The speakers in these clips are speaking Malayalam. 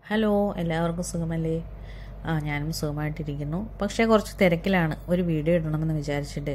ഹലോ, എല്ലാവർക്കും സുഖമല്ലേ? ഞാനും സുഖമായിട്ടിരിക്കുന്നു. പക്ഷേ കുറച്ച് തിരക്കിലാണ്. ഒരു വീഡിയോ ഇടണമെന്ന് വിചാരിച്ചിട്ട്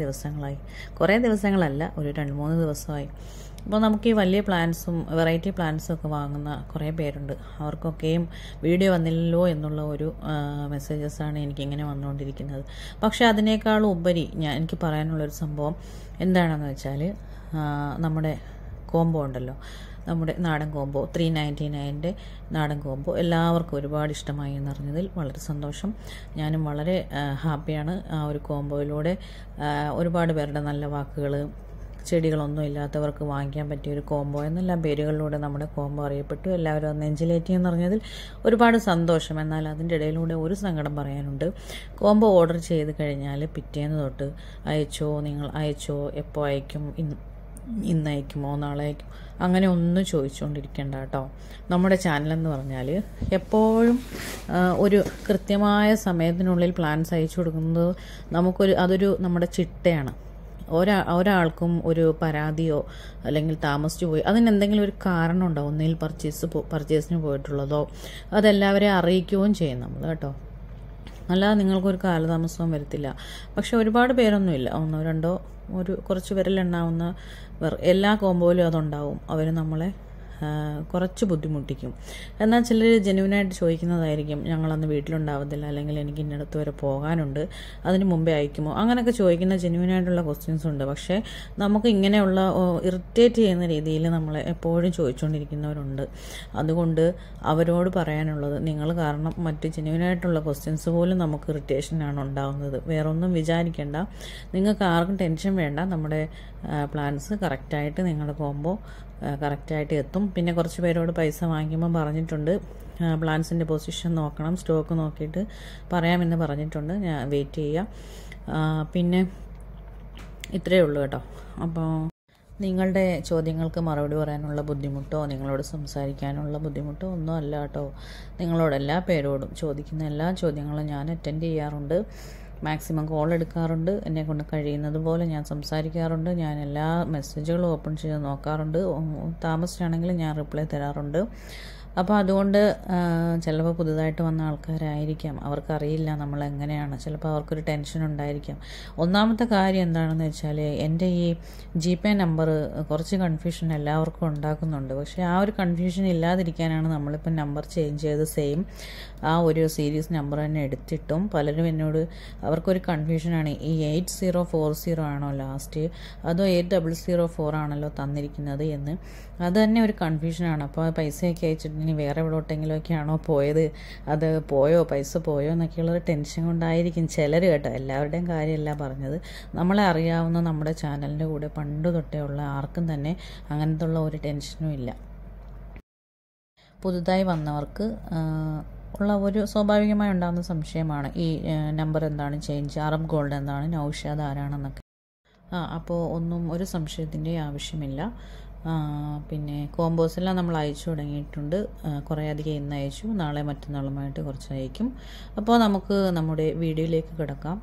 കുറേ ദിവസങ്ങളല്ല, ഒരു 2-3 ദിവസമായി. അപ്പോൾ നമുക്ക് ഈ വലിയ പ്ലാന്റ്സും വെറൈറ്റി പ്ലാന്റ്സും ഒക്കെ വാങ്ങുന്ന കുറേ പേരുണ്ട്. അവർക്കൊക്കെയും വീഡിയോ വന്നില്ലല്ലോ എന്നുള്ള ഒരു മെസ്സേജസാണ് എനിക്കിങ്ങനെ വന്നുകൊണ്ടിരിക്കുന്നത്. പക്ഷേ അതിനേക്കാളും ഉപരി എനിക്ക് പറയാനുള്ളൊരു സംഭവം എന്താണെന്ന് വെച്ചാൽ, നമ്മുടെ കോംബോ ഉണ്ടല്ലോ, നമ്മുടെ നാടൻ കോംബോ 399 നാടൻ കോംബോ എല്ലാവർക്കും ഒരുപാട് ഇഷ്ടമായി എന്നറിഞ്ഞതിൽ വളരെ സന്തോഷം. ഞാനും വളരെ ഹാപ്പിയാണ്. ആ ഒരു കോംബോയിലൂടെ ഒരുപാട് പേരുടെ നല്ല വാക്കുകൾ, ചെടികളൊന്നും ഇല്ലാത്തവർക്ക് വാങ്ങിക്കാൻ പറ്റിയൊരു കോംബോ എന്നെല്ലാം പേരുകളിലൂടെ നമ്മുടെ കോംബോ അറിയപ്പെട്ടു. എല്ലാവരും അത് നെഞ്ചിലേറ്റി എന്നറിഞ്ഞതിൽ ഒരുപാട് സന്തോഷം. എന്നാൽ അതിൻ്റെ ഇടയിലൂടെ ഒരു സങ്കടം പറയാനുണ്ട്. കോംബോ ഓർഡർ ചെയ്ത് കഴിഞ്ഞാൽ പിറ്റേന്ന് തൊട്ട് നിങ്ങൾ അയച്ചോ, എപ്പോൾ അയക്കും, ഇന്ന് അയക്കുമോ, നാളെ അയക്കും, അങ്ങനെ ഒന്നും ചോദിച്ചുകൊണ്ടിരിക്കേണ്ട കേട്ടോ. നമ്മുടെ ചാനലെന്ന് പറഞ്ഞാൽ എപ്പോഴും ഒരു കൃത്യമായ സമയത്തിനുള്ളിൽ പ്ലാൻസ് അയച്ചു കൊടുക്കുന്നത് അതൊരു നമ്മുടെ ചിട്ടയാണ്. ഒരാൾക്കും ഒരു പരാതിയോ അല്ലെങ്കിൽ താമസിച്ചു പോയി അതിനെന്തെങ്കിലും ഒരു കാരണം ഉണ്ടാവും. ഒന്നിൽ പർച്ചേസിന് പോയിട്ടുള്ളതോ അതെല്ലാവരെയും അറിയിക്കുകയും ചെയ്യും നമ്മൾ കേട്ടോ. അല്ലാതെ നിങ്ങൾക്കൊരു കാലതാമസവും വരത്തില്ല. പക്ഷെ ഒരുപാട് പേരൊന്നുമില്ല, 1-2 കുറച്ച് വിരലെണ്ണാവുന്ന എല്ലാ കോമ്പോയിലും അതുണ്ടാവും. അവർ നമ്മളെ കുറച്ച് ബുദ്ധിമുട്ടിക്കും. എന്നാൽ ചിലർ ജെന്യുവനായിട്ട് ചോദിക്കുന്നതായിരിക്കും, ഞങ്ങളന്ന് വീട്ടിലുണ്ടാവത്തില്ല, അല്ലെങ്കിൽ എനിക്ക് ഇന്നടത്ത് വരെ പോകാനുണ്ട്, അതിന് മുമ്പേ അയക്കുമോ, അങ്ങനെയൊക്കെ ചോദിക്കുന്ന ജെന്യുവനായിട്ടുള്ള ക്വസ്റ്റ്യൻസ് ഉണ്ട്. പക്ഷേ നമുക്ക് ഇങ്ങനെയുള്ള ഇറിറ്റേറ്റ് ചെയ്യുന്ന രീതിയിൽ നമ്മളെ എപ്പോഴും ചോദിച്ചുകൊണ്ടിരിക്കുന്നവരുണ്ട്. അതുകൊണ്ട് അവരോട് പറയാനുള്ളത്, നിങ്ങൾ കാരണം മറ്റ് ജെന്യുവനായിട്ടുള്ള ക്വസ്റ്റ്യൻസ് പോലും നമുക്ക് ഇറിറ്റേഷനാണ് ഉണ്ടാകുന്നത്. വേറൊന്നും വിചാരിക്കേണ്ട, നിങ്ങൾക്ക് ആർക്കും ടെൻഷൻ വേണ്ട. നമ്മുടെ പ്ലാൻസ് കറക്റ്റായിട്ട് നിങ്ങളുടെ കോംബോ കറക്റ്റായിട്ട് എത്തും. പിന്നെ കുറച്ച് പേരോട് പൈസ വാങ്ങിക്കുമ്പോൾ പറഞ്ഞിട്ടുണ്ട്, പ്ലാൻസിൻ്റെ പൊസിഷൻ നോക്കണം, സ്റ്റോക്ക് നോക്കിയിട്ട് പറയാമെന്ന് പറഞ്ഞിട്ടുണ്ട്. ഞാൻ വെയിറ്റ് ചെയ്യാം. പിന്നെ ഇത്രയേ ഉള്ളൂ കേട്ടോ. അപ്പോൾ നിങ്ങളുടെ ചോദ്യങ്ങൾക്ക് മറുപടി പറയാനുള്ള ബുദ്ധിമുട്ടോ നിങ്ങളോട് സംസാരിക്കാനുള്ള ബുദ്ധിമുട്ടോ ഒന്നും അല്ല കേട്ടോ. നിങ്ങളോട് എല്ലാ പേരോടും ചോദിക്കുന്ന എല്ലാ ചോദ്യങ്ങളും ഞാൻ അറ്റൻഡ് ചെയ്യാറുണ്ട്. മാക്സിമം കോൾ എടുക്കാറുണ്ട്. എന്നെക്കൊണ്ട് കഴിയുന്നത് പോലെ ഞാൻ സംസാരിക്കാറുണ്ട്. ഞാൻ എല്ലാ മെസ്സേജുകളും ഓപ്പൺ ചെയ്ത് നോക്കാറുണ്ട്. താമസിച്ചാണെങ്കിൽ ഞാൻ റിപ്ലൈ തരാറുണ്ട്. അപ്പോൾ അതുകൊണ്ട് ചിലപ്പോൾ പുതുതായിട്ട് വന്ന ആൾക്കാരായിരിക്കാം, അവർക്കറിയില്ല നമ്മളെങ്ങനെയാണ്. ചിലപ്പോൾ അവർക്കൊരു ടെൻഷൻ ഉണ്ടായിരിക്കാം. ഒന്നാമത്തെ കാര്യം എന്താണെന്ന് വെച്ചാൽ, എൻ്റെ ഈ GPay നമ്പർ കുറച്ച് കൺഫ്യൂഷൻ എല്ലാവർക്കും ഉണ്ടാക്കുന്നുണ്ട്. പക്ഷേ ആ ഒരു കൺഫ്യൂഷൻ ഇല്ലാതിരിക്കാനാണ് നമ്മളിപ്പോൾ നമ്പർ ചേഞ്ച് ചെയ്ത് സെയിം ആ ഒരു സീരീസ് നമ്പർ തന്നെ എടുത്തിട്ടും പലരും എന്നോട് അവർക്കൊരു കൺഫ്യൂഷനാണ്, ഈ 8040 ആണോ ലാസ്റ്റ്, അതോ 8004 ആണല്ലോ തന്നിരിക്കുന്നത് എന്ന്. അത് തന്നെ ഒരു കൺഫ്യൂഷനാണ്. അപ്പോൾ പൈസയൊക്കെ അയച്ചിട്ട് ഇനി വേറെ എവിടോട്ടെങ്കിലുമൊക്കെ ആണോ പോയത്, അത് പൈസ പോയോ എന്നൊക്കെയുള്ളൊരു ടെൻഷൻ കൊണ്ടായിരിക്കും ചിലർ കേട്ടോ. എല്ലാവരുടെയും കാര്യമല്ല പറഞ്ഞത്. നമ്മളെ അറിയാവുന്ന നമ്മുടെ ചാനലിൻ്റെ കൂടെ പണ്ട് തൊട്ടേ ഉള്ള ആർക്കും തന്നെ അങ്ങനത്തെ ഉള്ള ഒരു ടെൻഷനും ഇല്ല. പുതുതായി വന്നവർക്ക് ഉള്ള ഒരു സ്വാഭാവികമായി ഉണ്ടാകുന്ന സംശയമാണ്, ഈ നമ്പർ എന്താണ് ചേഞ്ച്, അറബ് ഗോൾഡ് എന്താണ്, നൗഷാദ് ആരാണെന്നൊക്കെ. അപ്പോൾ ഒന്നും ഒരു സംശയത്തിൻ്റെ ആവശ്യമില്ല. പിന്നെ കോമ്പോസെല്ലാം നമ്മൾ അയച്ചു തുടങ്ങിയിട്ടുണ്ട്. കുറേ അധികം ഇന്ന് അയച്ചു, നാളെ മറ്റന്നാളുമായിട്ട് കുറച്ച് അയക്കും. അപ്പോൾ നമുക്ക് നമ്മുടെ വീഡിയോയിലേക്ക് കിടക്കാം.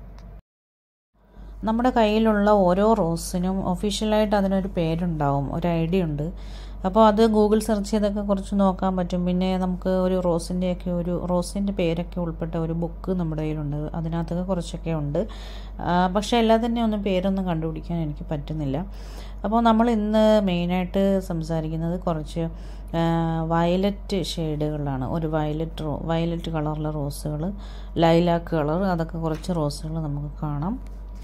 നമ്മുടെ കയ്യിലുള്ള ഓരോ റോസിനും ഒഫീഷ്യലായിട്ട് അതിനൊരു പേരുണ്ടാവും, ഒരു ID ഉണ്ട്. അപ്പോൾ അത് ഗൂഗിൾ സെർച്ച് ചെയ്തൊക്കെ കുറച്ച് നോക്കാൻ പറ്റും. പിന്നെ നമുക്ക് ഒരു റോസിൻ്റെ പേരൊക്കെ ഉൾപ്പെട്ട ഒരു ബുക്ക് നമ്മുടെ കയ്യിലുണ്ട്. അതിനകത്തൊക്കെ കുറച്ചൊക്കെ ഉണ്ട്. പക്ഷേ എല്ലാത്തിൻ്റെയും ഒന്നും പേരൊന്നും കണ്ടുപിടിക്കാൻ എനിക്ക് പറ്റുന്നില്ല. അപ്പോൾ നമ്മൾ ഇന്ന് മെയിനായിട്ട് സംസാരിക്കുന്നത് കുറച്ച് വയലറ്റ് ഷെയ്ഡുകളാണ്. ഒരു വയലറ്റ് കളറിലെ റോസുകൾ, ലൈലാക്ക് കളർ, അതൊക്കെ കുറച്ച് റോസുകൾ നമുക്ക് കാണാം.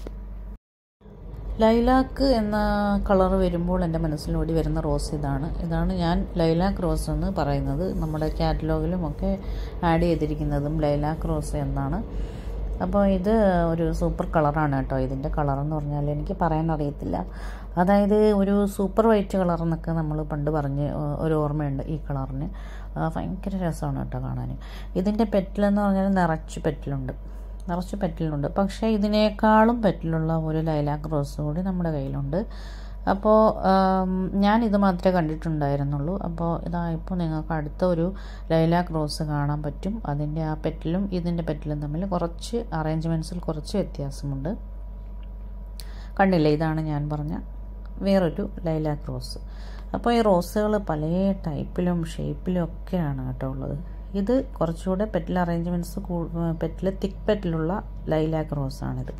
ലൈലാക്ക് എന്ന കളർ വരുമ്പോൾ എൻ്റെ മനസ്സിലോടി വരുന്ന റോസ് ഇതാണ് ഞാൻ ലൈലാക്ക് റോസ് എന്ന് പറയുന്നത്. നമ്മുടെ കാറ്റലോഗിലും ഒക്കെ ആഡ് ചെയ്തിരിക്കുന്നതും ലൈലാക്ക് റോസ് എന്നാണ്. അപ്പോൾ ഇത് ഒരു സൂപ്പർ കളറാണ് കേട്ടോ. ഇതിൻ്റെ കളറെന്ന് പറഞ്ഞാൽ എനിക്ക് പറയാൻ അറിയത്തില്ല. അതായത് ഒരു സൂപ്പർ വൈറ്റ് കളർ എന്നൊക്കെ നമ്മൾ പണ്ട് പറഞ്ഞ് ഒരു ഓർമ്മയുണ്ട് ഈ കളറിന്. ഭയങ്കര രസമാണ് കേട്ടോ കാണാൻ. ഇതിൻ്റെ പെറ്റലെന്ന് പറഞ്ഞാൽ നിറച്ച് പെറ്റലുണ്ട്. പക്ഷേ ഇതിനേക്കാളും പെറ്റലുള്ള ഒരു ലൈലാക്ക് റോസ് കൂടി നമ്മുടെ കയ്യിലുണ്ട്. അപ്പോൾ ഞാനിത് മാത്രമേ കണ്ടിട്ടുണ്ടായിരുന്നുള്ളൂ. അപ്പോൾ ഇപ്പോൾ നിങ്ങൾക്ക് അടുത്ത ഒരു ലൈലാക്ക് റോസ് കാണാൻ പറ്റും. അതിൻ്റെ ആ പെറ്റലും ഇതിൻ്റെ പെറ്റലും തമ്മിൽ കുറച്ച് അറേഞ്ച്മെൻറ്റ്സിൽ കുറച്ച് വ്യത്യാസമുണ്ട്. കണ്ടില്ലേ, ഇതാണ് ഞാൻ പറഞ്ഞ വേറൊരു ലൈലാക്ക് റോസ്. അപ്പോൾ ഈ റോസുകൾ പല ടൈപ്പിലും ഷേപ്പിലും ഒക്കെയാണ് കേട്ടോ ഉള്ളത്. ഇത് കുറച്ചുകൂടെ പെറ്റൽ അറേഞ്ച്മെൻറ്റ്സ് തിക്ക് പെറ്റലുള്ള ലൈലാക്ക് റോസാണിത്.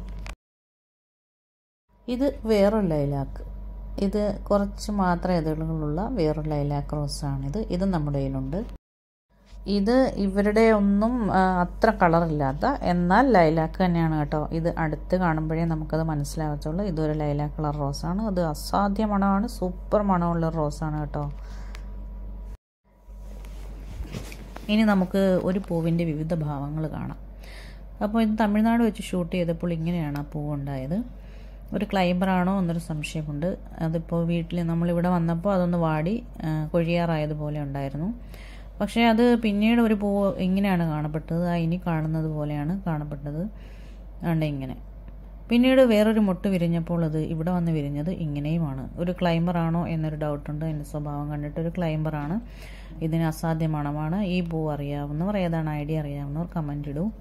ഇത് വേറൊരു ലൈലാക്ക്, ഇത് കുറച്ച് മാത്രം ഇതളുകളുള്ള വേറൊരു ലൈലാക്ക് റോസാണിത്. ഇത് നമ്മുടെ കയ്യിലുണ്ട്. ഇത് ഇവരുടെ ഒന്നും അത്ര കളറില്ലാത്ത എന്നാൽ ലൈലാക്ക് തന്നെയാണ് കേട്ടോ. ഇത് അടുത്ത് കാണുമ്പോഴേ നമുക്കത് മനസ്സിലാകത്തുള്ളൂ. ഇതൊരു ലൈലാക്ക് കളർ റോസാണ്. അത് അസാധ്യ മണമാണ്, സൂപ്പർ മണമുള്ള റോസാണ് കേട്ടോ. ഇനി നമുക്ക് ഒരു പൂവിൻ്റെ വിവിധ ഭാവങ്ങൾ കാണാം. അപ്പോൾ ഇത് തമിഴ്നാട് വെച്ച് ഷൂട്ട് ചെയ്തപ്പോൾ ഇങ്ങനെയാണ് ആ പൂവുണ്ടായത്. ഒരു ക്ലൈംബറാണോ എന്നൊരു സംശയമുണ്ട്. അതിപ്പോൾ വീട്ടിൽ നമ്മളിവിടെ വന്നപ്പോൾ അതൊന്ന് വാടി കൊഴിയാറായതുപോലെ ഉണ്ടായിരുന്നു. പക്ഷേ അത് പിന്നീട് ഒരു പൂവ് ഇങ്ങനെയാണ് കാണപ്പെട്ടത്. ഇനി കാണുന്നത് പോലെയാണ് കാണപ്പെട്ടത്. അതുകൊണ്ട് ഇങ്ങനെ പിന്നീട് വേറൊരു മുട്ട് വിരിഞ്ഞപ്പോൾ അത് ഇവിടെ വന്ന് വിരിഞ്ഞത് ഇങ്ങനെയുമാണ്. ഒരു ക്ലൈംബറാണോ എന്നൊരു ഡൗട്ടുണ്ട്. അതിൻ്റെ സ്വഭാവം കണ്ടിട്ട് ഒരു ക്ലൈംബറാണ്. ഇതിന് അസാധ്യ മണമാണ്. ഈ പൂ അറിയാവുന്നവർ, ഏതാണ് ഐഡിയ അറിയാവുന്നവർ കമൻ്റ് ഇടൂ.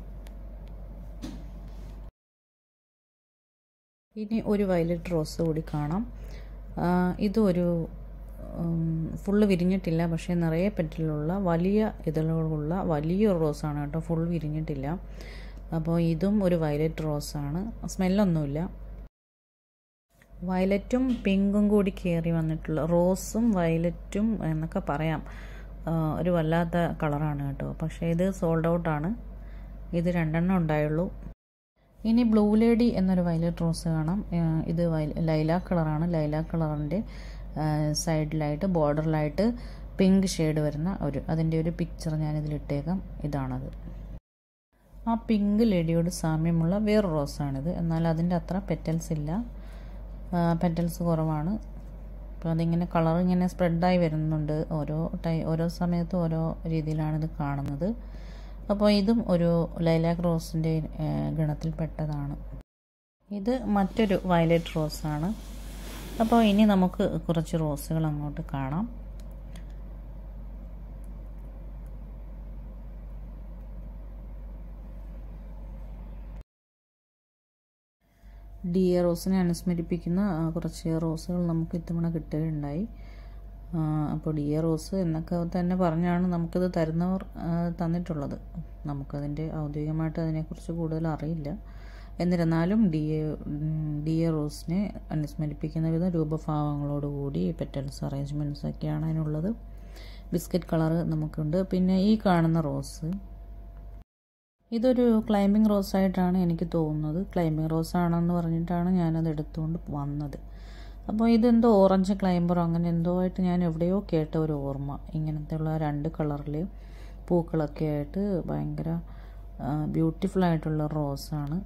ഇനി ഒരു വയലറ്റ് റോസ് കൂടി കാണാം. ഇതൊരു ഫുള്ള് വിരിഞ്ഞിട്ടില്ല, പക്ഷേ നിറയെ പെറ്റലുള്ള വലിയ ഇതളുകളുള്ള വലിയൊരു റോസാണ് കേട്ടോ. ഫുൾ വിരിഞ്ഞിട്ടില്ല. അപ്പോൾ ഇതും ഒരു വയലറ്റ് റോസാണ്. സ്മെല്ലൊന്നുമില്ല. വയലറ്റും പിങ്കും കൂടി കയറി വന്നിട്ടുള്ള റോസും വയലറ്റും എന്നൊക്കെ പറയാം. ഒരു വല്ലാത്ത കളറാണ് കേട്ടോ. പക്ഷേ ഇത് സോൾഡ് ഔട്ടാണ്. ഇത് 2 ഉണ്ടായുള്ളൂ. ഇനി ബ്ലൂ ലേഡി എന്നൊരു വയലറ്റ് റോസ് കാണാം. ഇത് ലൈലാക്ക് കളറാണ്. ലൈലാക്ക് കളറിൻ്റെ സൈഡിലായിട്ട് ബോർഡറിലായിട്ട് പിങ്ക് ഷെയ്ഡ് വരുന്ന അതിൻ്റെ ഒരു പിക്ചർ ഞാനിതിലിട്ടേക്കാം. ഇതാണത്. ആ പിങ്ക് ലേഡിയോട് സാമ്യമുള്ള വേറൊരു റോസാണിത്. എന്നാൽ അതിൻ്റെ അത്ര പെറ്റൽസ് ഇല്ല, പെറ്റൽസ് കുറവാണ്. അപ്പോൾ അതിങ്ങനെ കളർ ഇങ്ങനെ സ്പ്രെഡായി വരുന്നുണ്ട്. ഓരോ സമയത്തും ഓരോ രീതിയിലാണിത് കാണുന്നത്. അപ്പോൾ ഇതും ഒരു ലൈലാക്ക് റോസിൻ്റെ ഗണത്തിൽപ്പെട്ടതാണ്. ഇത് മറ്റൊരു വയലറ്റ് റോസാണ്. അപ്പോൾ ഇനി നമുക്ക് കുറച്ച് റോസുകൾ അങ്ങോട്ട് കാണാം. ഡിയ റോസിനെ അനുസ്മരിപ്പിക്കുന്ന കുറച്ച് റോസുകൾ നമുക്ക് ഇത്തവണ കിട്ടുകയുണ്ടായി. അപ്പോൾ ഡിയ റോസ് എന്നൊക്കെ തന്നെ പറഞ്ഞാണ് നമുക്കിത് തരുന്നവർ തന്നിട്ടുള്ളത്. നമുക്കതിൻ്റെ ഔദ്യോഗികമായിട്ട് അതിനെക്കുറിച്ച് കൂടുതൽ അറിയില്ല. എന്നിരുന്നാലും ഡിയ റോസിനെ അനുസ്മരിപ്പിക്കുന്ന വിധം രൂപഭാവങ്ങളോടുകൂടി പെറ്റൽസ് അറേഞ്ച്മെൻറ്റ്സ് ഒക്കെയാണ് അതിനുള്ളത്. ബിസ്ക്കറ്റ് കളറ് നമുക്കുണ്ട്. പിന്നെ ഈ കാണുന്ന റോസ്, ഇതൊരു ക്ലൈമ്പിംഗ് റോസായിട്ടാണ് എനിക്ക് തോന്നുന്നത്. ക്ലൈമ്പിംഗ് റോസാണെന്ന് പറഞ്ഞിട്ടാണ് ഞാനത് എടുത്തുകൊണ്ട് വന്നത്. അപ്പോൾ ഇതെന്തോ ഓറഞ്ച് ക്ലൈംബറോ അങ്ങനെ എന്തോ ആയിട്ട് ഞാൻ എവിടെയോ കേട്ട ഒരു ഓർമ്മ. ഇങ്ങനത്തെയുള്ള 2 കളറിൽ പൂക്കളൊക്കെ ആയിട്ട് ഭയങ്കര ബ്യൂട്ടിഫുള്ളായിട്ടുള്ള റോസാണ്.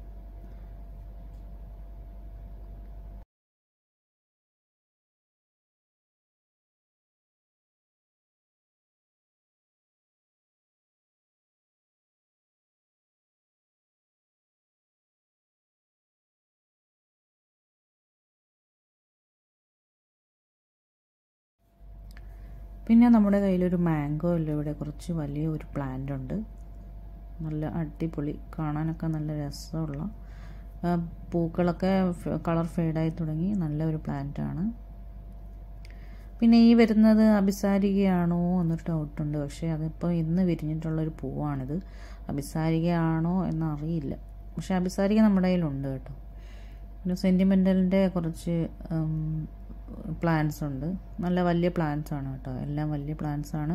പിന്നെ നമ്മുടെ കയ്യിലൊരു മാംഗോ ഇവിടെ കുറച്ച് വലിയ ഒരു പ്ലാന്റ് ഉണ്ട്. നല്ല അടിപൊളി, കാണാനൊക്കെ നല്ല രസമുള്ള, പൂക്കളൊക്കെ കളർ ഫെയ്ഡായി തുടങ്ങി നല്ല ഒരു പ്ലാന്റാണ്. പിന്നെ ഈ വരുന്നത് അഭിസാരികയാണോ എന്നൊരു ഡൗട്ടുണ്ട്. പക്ഷേ അതിപ്പോൾ ഇന്ന് വിരിഞ്ഞിട്ടുള്ളൊരു പൂവാണിത്. അഭിസാരികയാണോ എന്നറിയില്ല. പക്ഷേ അഭിസാരിക നമ്മുടെ കയ്യിലുണ്ട് കേട്ടോ. പിന്നെ സെൻറ്റിമെൻ്റലിൻ്റെ കുറച്ച് പ്ലാന്റ്സ് ഉണ്ട്. നല്ല വലിയ പ്ലാന്റ്സ് ആണ് കേട്ടോ. എല്ലാം വലിയ പ്ലാന്റ്സ് ആണ്.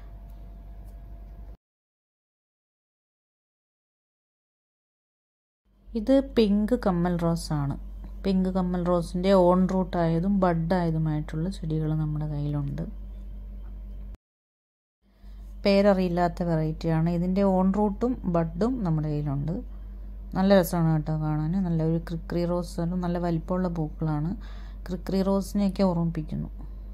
ഇത് പിങ്ക് കമ്മൽ റോസാണ്. പിങ്ക് കമ്മൽ റോസിൻ്റെ ഓൺ റൂട്ടായതും ബഡായതുമായിട്ടുള്ള ചെടികൾ നമ്മുടെ കയ്യിലുണ്ട്. പേരറിയില്ലാത്ത വെറൈറ്റിയാണ്. ഇതിൻ്റെ ഓൺ റൂട്ടും ബഡും നമ്മുടെ കയ്യിലുണ്ട്. നല്ല രസമാണ് കേട്ടോ കാണാൻ. നല്ല ഒരു ക്രിക്രി റോസ്, നല്ല വലിപ്പമുള്ള പൂക്കളാണ്. ക്രിക്രി റോസിനെയൊക്കെ ഓർമ്മിപ്പിക്കുന്നു.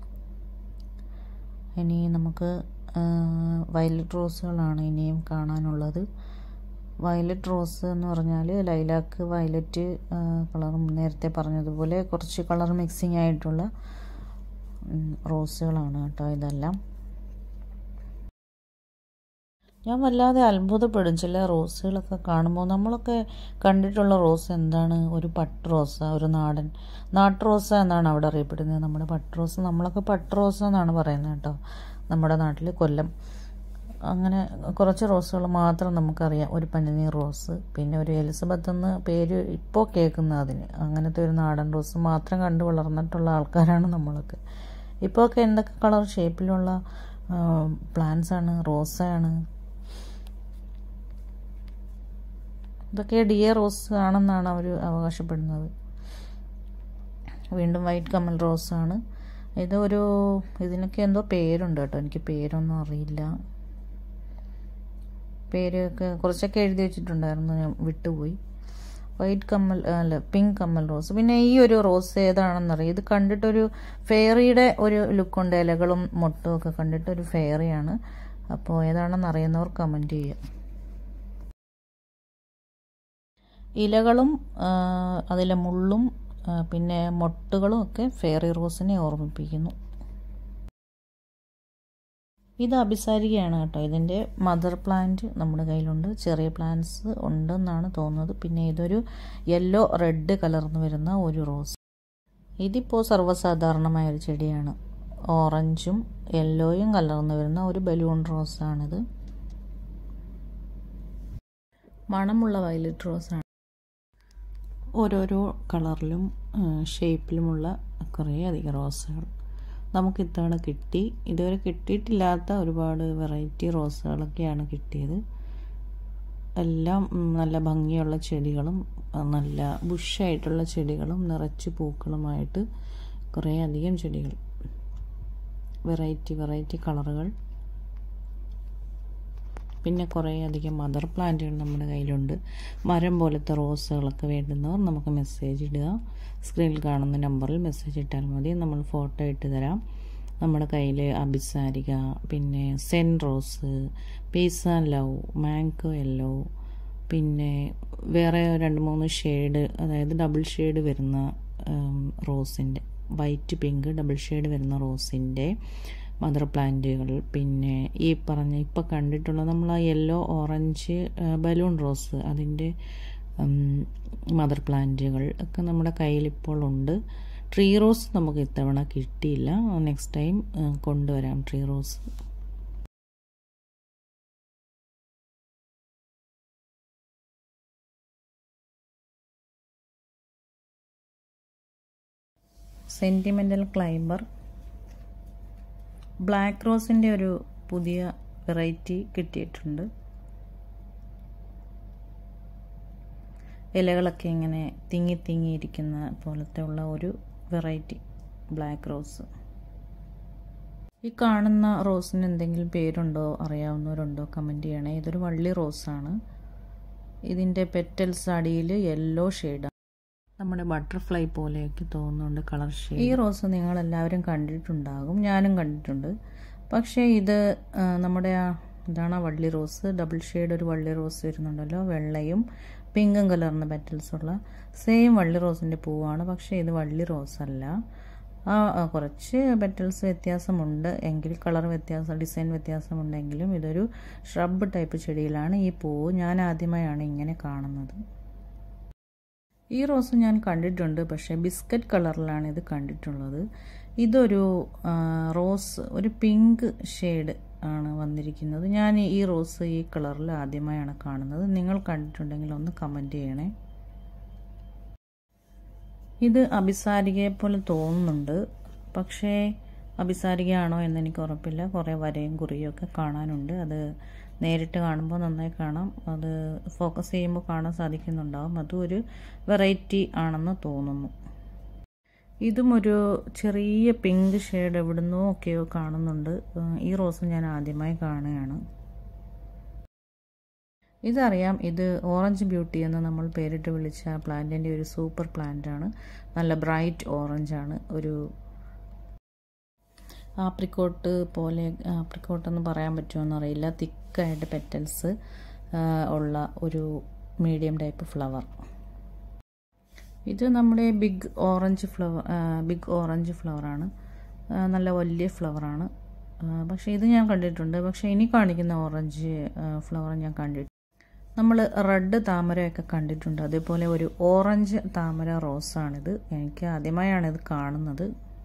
ഇനി നമുക്ക് വയലറ്റ് റോസുകളാണ് ഇനിയും കാണാനുള്ളത്. വയലറ്റ് റോസ് എന്ന് പറഞ്ഞാൽ ലൈലാക്ക് വയലറ്റ് കളറും നേരത്തെ പറഞ്ഞതുപോലെ കുറച്ച് കളർ മിക്സിങ് ആയിട്ടുള്ള റോസുകളാണ് കേട്ടോ ഇതെല്ലാം. ഞാൻ വല്ലാതെ അത്ഭുതപ്പെടും ചില റോസുകളൊക്കെ കാണുമ്പോൾ. നമ്മളൊക്കെ കണ്ടിട്ടുള്ള റോസ് എന്താണ്? ഒരു പട്ട് റോസ, ഒരു നാട്ടു റോസ എന്നാണ് അവിടെ അറിയപ്പെടുന്നത്. നമ്മുടെ പട്ട് റോസ്, നമ്മളൊക്കെ പട്ട് റോസ എന്നാണ് പറയുന്നത് കേട്ടോ, നമ്മുടെ നാട്ടിൽ കൊല്ലം. അങ്ങനെ കുറച്ച് റോസുകൾ മാത്രം നമുക്കറിയാം. ഒരു പനിനീർ റോസ്, പിന്നെ ഒരു എലിസബത്ത് എന്ന് പേര് ഇപ്പോൾ കേൾക്കുന്നത് അതിന്. അങ്ങനത്തെ ഒരു നാടൻ റോസ് മാത്രം കണ്ടു വളർന്നിട്ടുള്ള ആൾക്കാരാണ് നമ്മളൊക്കെ. ഇപ്പോൾ ഒക്കെ എന്തൊക്കെ കളർ ഷേപ്പിലുള്ള പ്ലാന്റ്സ് ആണ്, റോസാണ്. ഇതൊക്കെ ഡിയർ റോസ് ആണെന്നാണ് അവർ അവകാശപ്പെടുന്നത്. വീണ്ടും വൈറ്റ് കമൽ റോസാണ്. ഇതിനൊക്കെ എന്തോ പേരുണ്ട് കേട്ടോ, എനിക്ക് പേരൊന്നും അറിയില്ല. പേരൊക്കെ കുറച്ചൊക്കെ എഴുതി വെച്ചിട്ടുണ്ടായിരുന്നു, ഞാൻ വിട്ടുപോയി. പിങ്ക് കമ്മൽ റോസ്. പിന്നെ ഈ ഒരു റോസ് ഏതാണെന്നറിയാം. ഇത് കണ്ടിട്ടൊരു ഫെയറിയുടെ ഒരു ലുക്കുണ്ട്, ഇലകളും മൊട്ടും ഒക്കെ കണ്ടിട്ട് ഒരു ഫെയറിയാണ്. അപ്പോൾ ഏതാണെന്ന് അറിയുന്നവർ കമൻറ്റ് ചെയ്യാം. ഇലകളും അതിലെ മുള്ളും പിന്നെ മൊട്ടുകളും ഒക്കെ ഫെയറി റോസിനെ ഓർമ്മിപ്പിക്കുന്നു. ഇത് അഭിസാരികയാണ് കേട്ടോ. ഇതിൻ്റെ മദർ പ്ലാന്റ് നമ്മുടെ കയ്യിലുണ്ട്. ചെറിയ പ്ലാന്റ്സ് ഉണ്ടെന്നാണ് തോന്നുന്നത്. പിന്നെ ഇതൊരു യെല്ലോ റെഡ് കലർന്ന് വരുന്ന ഒരു റോസ്. ഇതിപ്പോൾ സർവ്വസാധാരണമായ ഒരു ചെടിയാണ്. ഓറഞ്ചും യെല്ലോയും കലർന്ന് വരുന്ന ഒരു ബലൂൺ റോസാണിത്. മണമുള്ള വയലറ്റ് റോസാണ്. ഓരോരോ കളറിലും ഷേപ്പിലുമുള്ള കുറേ അധികം റോസുകൾ നമുക്ക് ഇത്തവണ കിട്ടി. ഇതുവരെ കിട്ടിയിട്ടില്ലാത്ത ഒരുപാട് വെറൈറ്റി റോസുകളൊക്കെയാണ് കിട്ടിയത്. എല്ലാം നല്ല ഭംഗിയുള്ള ചെടികളും നല്ല ബുഷായിട്ടുള്ള ചെടികളും നിറച്ച് പൂക്കളുമായിട്ട് കുറേ അധികം ചെടികൾ, വെറൈറ്റി കളറുകൾ. പിന്നെ കുറേ അധികം മദർ പ്ലാന്റുകൾ നമ്മുടെ കയ്യിലുണ്ട്. മരം പോലത്തെ റോസുകളൊക്കെ വേണ്ടുന്നവർ നമുക്ക് മെസ്സേജ് ഇടുക. സ്ക്രീനിൽ കാണുന്ന നമ്പറിൽ മെസ്സേജ് ഇട്ടാൽ മതി, നമ്മൾ ഫോട്ടോ ഇട്ട് തരാം. നമ്മുടെ കയ്യിൽ അഭിസാരിക, പിന്നെ zen rose, peace and love, mango yellow, പിന്നെ വേറെ 2-3 ഷെയ്ഡ്, അതായത് ഡബിൾ ഷെയ്ഡ് വരുന്ന റോസിൻ്റെ, വൈറ്റ് പിങ്ക് ഡബിൾ ഷെയ്ഡ് വരുന്ന റോസിൻ്റെ മദർ പ്ലാന്റുകൾ. പിന്നെ ഈ പറഞ്ഞ ഇപ്പോൾ കണ്ടിട്ടുള്ള നമ്മൾ ആ യെല്ലോ ഓറഞ്ച് ബലൂൺ റോസ്, അതിൻ്റെ മദർ പ്ലാന്റുകൾ ഒക്കെ നമ്മുടെ കയ്യിൽ ഇപ്പോൾ ഉണ്ട്. ട്രീ റോസ് നമുക്ക് ഇത്തവണ കിട്ടിയില്ല, നെക്സ്റ്റ് ടൈം കൊണ്ടുവരാം tree rose. Sentimental climber, black റോസിൻ്റെ ഒരു പുതിയ വെറൈറ്റി കിട്ടിയിട്ടുണ്ട്. ഇലകളൊക്കെ ഇങ്ങനെ തിങ്ങിയിരിക്കുന്ന പോലത്തെ ഉള്ള ഒരു വെറൈറ്റി ബ്ലാക്ക് റോസ്. ഈ കാണുന്ന റോസിന് എന്തെങ്കിലും പേരുണ്ടോ, അറിയാവുന്നവരുണ്ടോ കമൻറ്റ് ചെയ്യണേ. ഇതൊരു വള്ളി റോസാണ്. ഇതിൻ്റെ പെറ്റൽസ് അടിയിൽ യെല്ലോ ഷെയ്ഡാണ്. നമ്മുടെ ബട്ടർഫ്ലൈ പോലെയൊക്കെ തോന്നുന്നുണ്ട് കളർ ഷെയ്ഡ്. ഈ റോസ് നിങ്ങളെല്ലാവരും കണ്ടിട്ടുണ്ടാകും, ഞാനും കണ്ടിട്ടുണ്ട്. പക്ഷേ ഇത് നമ്മുടെ ഇതാണ് വള്ളി റോസ്. ഡബിൾ ഷെയ്ഡ് ഒരു വള്ളി റോസ് വരുന്നുണ്ടല്ലോ, വെള്ളയും പിങ്കും കലർന്ന പെറ്റൽസുള്ള സെയിം വള്ളി റോസിൻ്റെ പൂവാണ്. പക്ഷേ ഇത് വള്ളി റോസല്ല. കുറച്ച് പെറ്റൽസ് വ്യത്യാസമുണ്ട് എങ്കിൽ, കളർ വ്യത്യാസം, ഡിസൈൻ വ്യത്യാസമുണ്ടെങ്കിലും ഇതൊരു ഷ്രബ് ടൈപ്പ് ചെടിയിലാണ് ഈ പൂവ്. ഞാൻ ആദ്യമായാണ് ഇങ്ങനെ കാണുന്നത്. ഈ റോസ് ഞാൻ കണ്ടിട്ടുണ്ട്, പക്ഷേ ബിസ്ക്കറ്റ് കളറിലാണ് ഇത് കണ്ടിട്ടുള്ളത്. ഇതൊരു റോസ്, ഒരു പിങ്ക് ഷെയ്ഡ് ആണ് വന്നിരിക്കുന്നത്. ഞാൻ ഈ റോസ് ഈ കളറിൽ ആദ്യമായാണ് കാണുന്നത്. നിങ്ങൾ കണ്ടിട്ടുണ്ടെങ്കിൽ ഒന്ന് കമൻറ്റ് ചെയ്യണേ. ഇത് അഭിസാരികയെ പോലെ തോന്നുന്നുണ്ട്, പക്ഷേ അഭിസാരികയാണോ എന്നെനിക്ക് ഉറപ്പില്ല. കുറേ വരയും കുറിയും ഒക്കെ കാണാനുണ്ട്. അത് നേരിട്ട് കാണുമ്പോൾ നന്നായി കാണാം, അത് ഫോക്കസ് ചെയ്യുമ്പോൾ കാണാൻ സാധിക്കുന്നുണ്ടാവും. അതും ഒരു വെറൈറ്റി ആണെന്ന് തോന്നുന്നു. ഇതും ഒരു ചെറിയ പിങ്ക് ഷെയ്ഡ് എവിടുന്നോ ഒക്കെയോ കാണുന്നുണ്ട്. ഈ റോസ് ഞാൻ ആദ്യമായി കാണുകയാണ്. ഇതറിയാം, ഇത് ഓറഞ്ച് ബ്യൂട്ടി എന്ന് നമ്മൾ പേരിട്ട് വിളിച്ച പ്ലാന്റിൻ്റെ ഒരു സൂപ്പർ പ്ലാന്റാണ്. നല്ല ബ്രൈറ്റ് ഓറഞ്ചാണ്. ഒരു ആപ്രിക്കോട്ട് പോലെ, ആപ്രിക്കോട്ടെന്ന് പറയാൻ പറ്റുമോ അറിയില്ല, തിക്കായിട്ട് പെറ്റൽസ് ഉള്ള ഒരു മീഡിയം ടൈപ്പ് ഫ്ലവർ. ഇത് നമ്മുടെ ബിഗ് ഓറഞ്ച് ഫ്ലവറാണ്. നല്ല വലിയ ഫ്ലവറാണ്. പക്ഷേ ഇത് ഞാൻ കണ്ടിട്ടുണ്ട്. പക്ഷേ ഇനി കാണിക്കുന്ന ഓറഞ്ച് ഫ്ലവർ ഞാൻ കണ്ടിട്ടുണ്ട്. നമ്മൾ റെഡ് താമരയൊക്കെ കണ്ടിട്ടുണ്ട്. അതേപോലെ ഒരു ഓറഞ്ച് താമര റോസാണിത്. എനിക്ക് ആദ്യമായാണ് ഇത് കാണുന്നത്.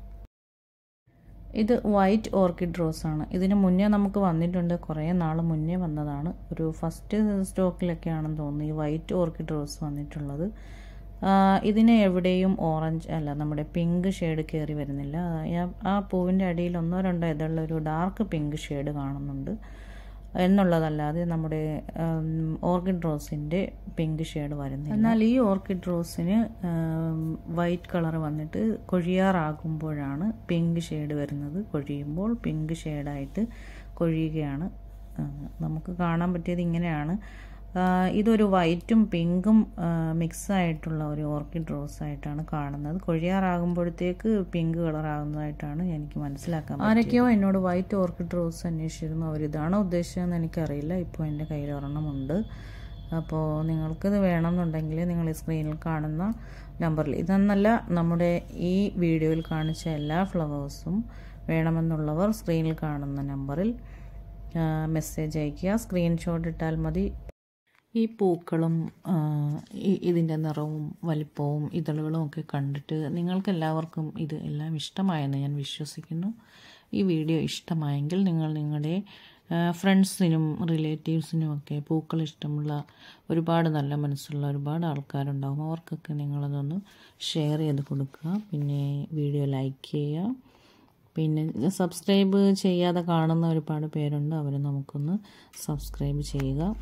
ഇത് വൈറ്റ് ഓർക്കിഡ് റോസാണ്. ഇതിന് മുന്നേ നമുക്ക് വന്നിട്ടുണ്ട്, കുറേ നാൾ മുന്നേ വന്നതാണ്. ഒരു ഫസ്റ്റ് സ്റ്റോക്കിലൊക്കെയാണെന്ന് തോന്നുന്നു ഈ വൈറ്റ് ഓർക്കിഡ് റോസ് വന്നിട്ടുള്ളത്. ഇതിന് എവിടെയും ഓറഞ്ച് അല്ല, നമ്മുടെ പിങ്ക് ഷെയ്ഡ് കയറി വരുന്നില്ല. ആ പൂവിൻ്റെ അടിയിൽ ഒന്നോ രണ്ടോ ഇതുള്ളൊരു ഡാർക്ക് പിങ്ക് ഷെയ്ഡ് കാണുന്നുണ്ട് എന്നുള്ളതല്ലാതെ നമ്മുടെ ഓർക്കിഡ് റോസിൻ്റെ പിങ്ക് ഷെയ്ഡ് വരുന്നില്ല. എന്നാൽ ഈ ഓർക്കിഡ് റോസിന് വൈറ്റ് കളർ വന്നിട്ട് കൊഴിയാറാകുമ്പോഴാണ് പിങ്ക് ഷെയ്ഡ് വരുന്നത്. കൊഴിയുമ്പോൾ പിങ്ക് ഷെയ്ഡായിട്ട് കൊഴിയുകയാണ്. നമുക്ക് കാണാൻ പറ്റിയത് ഇങ്ങനെയാണ്. ഇതൊരു വൈറ്റും പിങ്കും മിക്സായിട്ടുള്ള ഒരു ഓർക്കിഡ് റോസ് ആയിട്ടാണ് കാണുന്നത്. കൊഴിയാറാകുമ്പോഴത്തേക്ക് പിങ്ക് കളർ ആകുന്നതായിട്ടാണ് എനിക്ക് മനസ്സിലാക്കാൻ പറ്റുന്നത്. ആരൊക്കെയോ എന്നോട് വൈറ്റ് ഓർക്കിഡ് റോസ് അന്വേഷിച്ചിരുന്നു. അവരിതാണോ ഉദ്ദേശിച്ചതെന്ന് എനിക്കറിയില്ല. ഇപ്പോൾ എൻ്റെ കയ്യിൽ ഒരെണ്ണമുണ്ട്. അപ്പോൾ നിങ്ങൾക്കിത് വേണമെന്നുണ്ടെങ്കിൽ നിങ്ങൾ ഈ സ്ക്രീനിൽ കാണുന്ന നമ്പറിൽ, ഇതെന്നല്ല നമ്മുടെ ഈ വീഡിയോയിൽ കാണിച്ച എല്ലാ ഫ്ലവേഴ്സും വേണമെന്നുള്ളവർ സ്ക്രീനിൽ കാണുന്ന നമ്പറിൽ മെസ്സേജ് അയയ്ക്കുക. സ്ക്രീൻഷോട്ട് ഇട്ടാൽ മതി. ഈ പൂക്കളും ഇതിൻ്റെ നിറവും വലിപ്പവും ഇതളുകളും ഒക്കെ കണ്ടിട്ട് നിങ്ങൾക്കെല്ലാവർക്കും ഇത് എല്ലാം ഇഷ്ടമായെന്ന് ഞാൻ വിശ്വസിക്കുന്നു. ഈ വീഡിയോ ഇഷ്ടമായെങ്കിൽ നിങ്ങൾ നിങ്ങളുടെ ഫ്രണ്ട്സിനും റിലേറ്റീവ്സിനും ഒക്കെ പൂക്കൾ ഇഷ്ടമുള്ള ഒരുപാട് നല്ല മനസ്സുള്ള ഒരുപാട് ആൾക്കാരുണ്ടാകും. അവർക്കൊക്കെ നിങ്ങളതൊന്ന് ഷെയർ ചെയ്ത് കൊടുക്കുക. പിന്നെ വീഡിയോ ലൈക്ക് ചെയ്യുക. പിന്നെ സബ്സ്ക്രൈബ് ചെയ്യാതെ കാണുന്ന ഒരുപാട് പേരുണ്ട്. അവർ നമുക്കൊന്ന് സബ്സ്ക്രൈബ് ചെയ്യുക.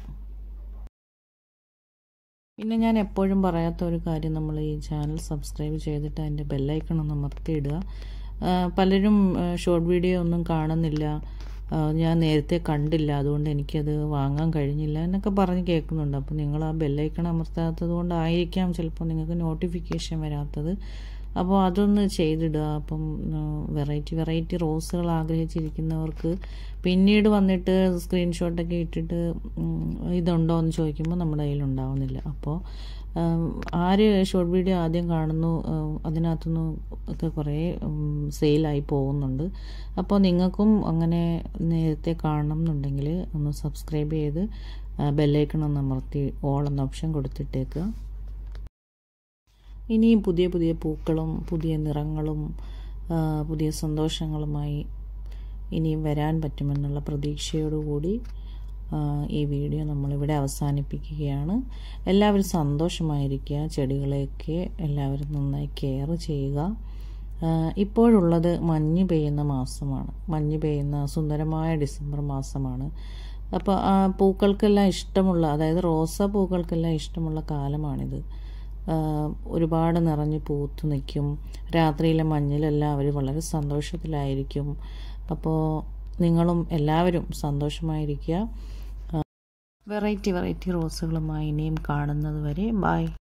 പിന്നെ ഞാൻ എപ്പോഴും പറയാത്ത ഒരു കാര്യം, നമ്മൾ ഈ ചാനൽ സബ്സ്ക്രൈബ് ചെയ്തിട്ട് അതിൻ്റെ ബെല്ലൈക്കൺ ഒന്ന് അമർത്തിയിടുക. പലരും ഷോർട്ട് വീഡിയോ ഒന്നും കാണുന്നില്ല, ഞാൻ നേരത്തെ കണ്ടില്ല, അതുകൊണ്ട് എനിക്കത് വാങ്ങാൻ കഴിഞ്ഞില്ല എന്നൊക്കെ പറഞ്ഞ് കേൾക്കുന്നുണ്ട്. അപ്പോൾ നിങ്ങൾ ആ ബെല്ലൈക്കൺ അമർത്താത്തത് കൊണ്ടായിരിക്കാം ചിലപ്പോൾ നിങ്ങൾക്ക് നോട്ടിഫിക്കേഷൻ വരാത്തത്. അപ്പോൾ അതൊന്ന് ചെയ്തിടുക. അപ്പം വെറൈറ്റി റോസുകൾ ആഗ്രഹിച്ചിരിക്കുന്നവർക്ക് പിന്നീട് വന്നിട്ട് സ്ക്രീൻഷോട്ടൊക്കെ ഇട്ടിട്ട് ഇതുണ്ടോ എന്ന് ചോദിക്കുമ്പോൾ നമ്മുടെ കയ്യിൽ ഉണ്ടാവുന്നില്ല. അപ്പോൾ ആര് ഷോർട്ട് വീഡിയോ ആദ്യം കാണുന്നു അതിനകത്തുനിന്ന് ഒക്കെ കുറേ സെയിലായി പോകുന്നുണ്ട്. അപ്പോൾ നിങ്ങൾക്കും അങ്ങനെ നേരത്തെ കാണണം എന്നുണ്ടെങ്കിൽ ഒന്ന് സബ്സ്ക്രൈബ് ചെയ്ത് ബെല്ലൈക്കൺ ഒന്ന് അമർത്തി ഓൾ എന്ന ഓപ്ഷൻ കൊടുത്തിട്ടേക്കുക. ഇനിയും പുതിയ പുതിയ പൂക്കളും പുതിയ നിറങ്ങളും പുതിയ സന്തോഷങ്ങളുമായി ഇനിയും വരാൻ പറ്റുമെന്നുള്ള പ്രതീക്ഷയോടുകൂടി ഈ വീഡിയോ നമ്മളിവിടെ അവസാനിപ്പിക്കുകയാണ്. എല്ലാവരും സന്തോഷമായിരിക്കുക. ചെടികളെയൊക്കെ എല്ലാവരും നന്നായി കെയർ ചെയ്യുക. ഇപ്പോഴുള്ളത് മഞ്ഞ് പെയ്യുന്ന മാസമാണ്. മഞ്ഞ് പെയ്യുന്ന സുന്ദരമായ ഡിസംബർ മാസമാണ്. അപ്പോൾ പൂക്കൾക്കെല്ലാം ഇഷ്ടമുള്ള, അതായത് റോസാ പൂക്കൾക്കെല്ലാം ഇഷ്ടമുള്ള കാലമാണിത്. ഒരുപാട് നിറഞ്ഞ് പൂത്തു നിൽക്കും. രാത്രിയിലെ മഞ്ഞിലെല്ലാം അവർ വളരെ സന്തോഷത്തിലായിരിക്കും. അപ്പോൾ നിങ്ങളും എല്ലാവരും സന്തോഷമായിരിക്കുക. വെറൈറ്റി റോസുകളുമായി ഇനിയും കാണുന്നത് വരെ ബൈ.